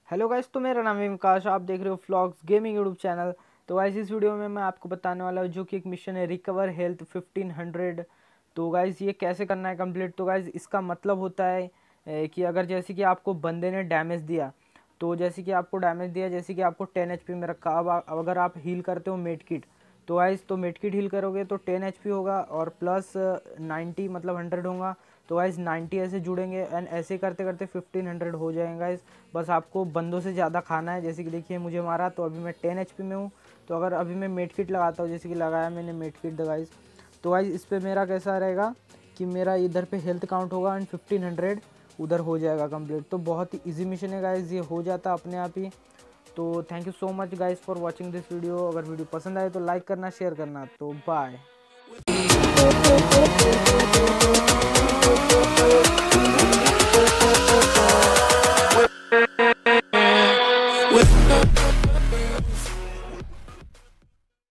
Hello guys, तो मेरा नाम है विकास। आप देख रहे हो फ्लॉग्स गेमिंग यूट्यूब चैनल। तो गाइस इस वीडियो में मैं आपको बताने वाला हूँ जो कि एक मिशन है रिकवर हेल्थ 1500। तो गाइस ये कैसे करना है कंप्लीट। तो गाइस इसका मतलब होता है कि अगर जैसे कि आपको बंदे ने डैमेज दिया, तो जैसे कि आपको डैमेज दिया, जैसे कि आपको 10 HP में रखा। अब अगर आप हील करते हो मेड किट, तो गाइस तो मेड किट हील करोगे तो 10 HP होगा और प्लस 90 मतलब 100 होगा। तो गाइस 90 ऐसे जुड़ेंगे एंड ऐसे करते करते 1500 हो जाएंगे गाइस। बस आपको बंदों से ज़्यादा खाना है। जैसे कि देखिए मुझे मारा तो अभी मैं 10 HP में हूँ। तो अगर अभी मैं मेड किट लगाता हूँ, जैसे कि लगाया मैंने मेड किट द गाइस, तो गाइस इस पर मेरा कैसा रहेगा कि मेरा इधर पे हेल्थ काउंट होगा एंड 1500 उधर हो जाएगा कंप्लीट। तो बहुत ही ईजी मिशन है गाइस, ये हो जाता अपने आप ही। तो thank you so much guys for watching this video. अगर वीडियो पसंद आए तो लाइक करना, शेयर करना। तो बाय। with